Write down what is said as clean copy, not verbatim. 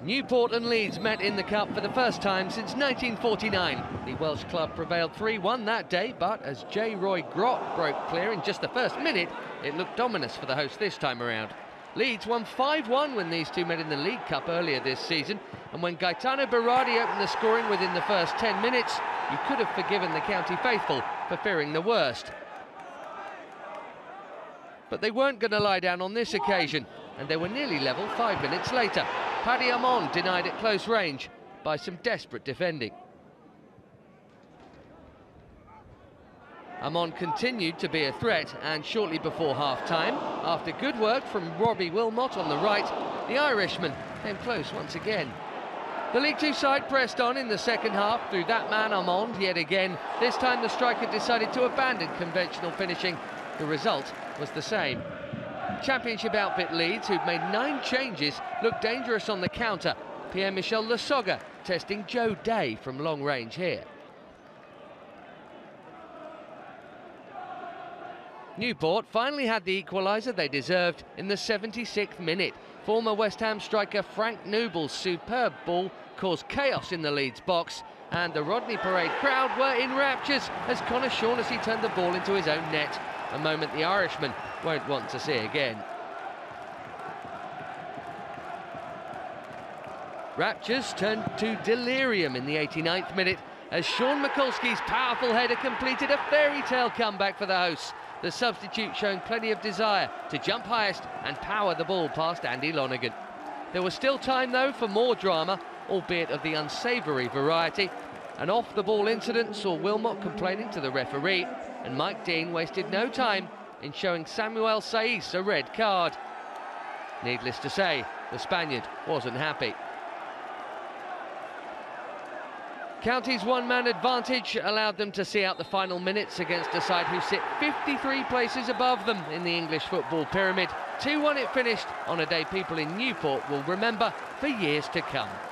Newport and Leeds met in the Cup for the first time since 1949. The Welsh club prevailed 3-1 that day, but as J. Roy Grott broke clear in just the first minute, it looked dominous for the hosts this time around. Leeds won 5-1 when these two met in the League Cup earlier this season, and when Gaetano Berardi opened the scoring within the first 10 minutes, you could have forgiven the county faithful for fearing the worst. But they weren't going to lie down on this occasion, and they were nearly level 5 minutes later. Paddy Amon denied at close range by some desperate defending. Amon continued to be a threat, and shortly before half-time, after good work from Robbie Wilmot on the right, the Irishman came close once again. The League Two side pressed on in the second half through that man Amon yet again. This time the striker decided to abandon conventional finishing. The result was the same. Championship outfit Leeds, who'd made 9 changes, looked dangerous on the counter. Pierre-Michel Lasogga testing Joe Day from long range here. Newport finally had the equaliser they deserved in the 76th minute. Former West Ham striker Frank Nouble's superb ball caused chaos in the Leeds box, and the Rodney Parade crowd were in raptures as Conor Shaughnessy turned the ball into his own net, a moment the Irishman won't want to see again. Raptures turned to delirium in the 89th minute as Sean Mikulski's powerful header completed a fairy tale comeback for the hosts. The substitute showing plenty of desire to jump highest and power the ball past Andy Lonergan. There was still time though for more drama, albeit of the unsavoury variety. An off-the-ball incident saw Wilmot complaining to the referee, and Mike Dean wasted no time in showing Samuel Saiz a red card. Needless to say, the Spaniard wasn't happy. County's one-man advantage allowed them to see out the final minutes against a side who sit 53 places above them in the English football pyramid. 2-1 it finished on a day people in Newport will remember for years to come.